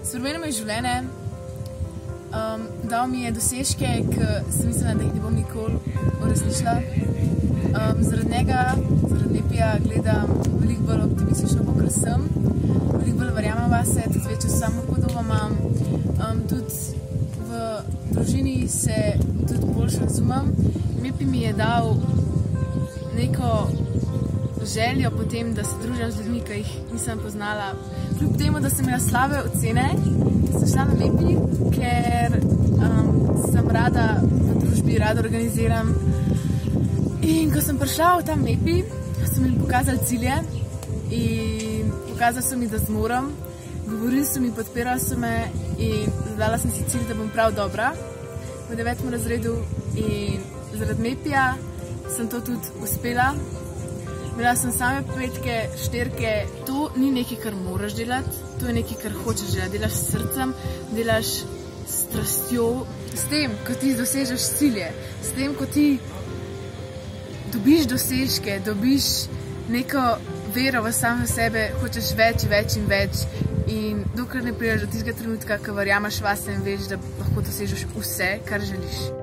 Spremenil mi je življenje, dal mi je dosežke, ki sem mislila, da jih ne bom nikoli uresničila. Zaradi njega, zaradi Mepija gledam veliko bolj optimistično, kot sem. Veliko bolj verjamem vase, tudi večjo samopodobo imam. Tudi v družini se tudi boljše razumem. Mepi mi je dal neko željo potem, da se družim z ljudmi, ki jih nisem poznala. Kljub temu, da sem imela slabe ocene, sem šla na Mepi, ker sem rada v družbi, rada organiziram. In ko sem prišla v ta Mepi, so mi pokazali cilje in pokazali so mi, da zmorem. Govorili so mi, podpirali so me in zadala sem si cilj, da bom prav dobra v 9. razredu in zaradi Mepija sem to tudi uspela. Imela sem same 5-ke, 4-ke, to ni nekaj, kar moraš delati, to je nekaj, kar hočeš delati. Delaš s srcem, delaš s strastjo, s tem, ko ti dosežeš cilje, s tem, ko ti dobiš dosežke, dobiš neko vero v samo sebe, hočeš več, več in več. In dokler ne prideš do tistega trenutka, ko verjameš vase in veš, da lahko dosežeš vse, kar želiš.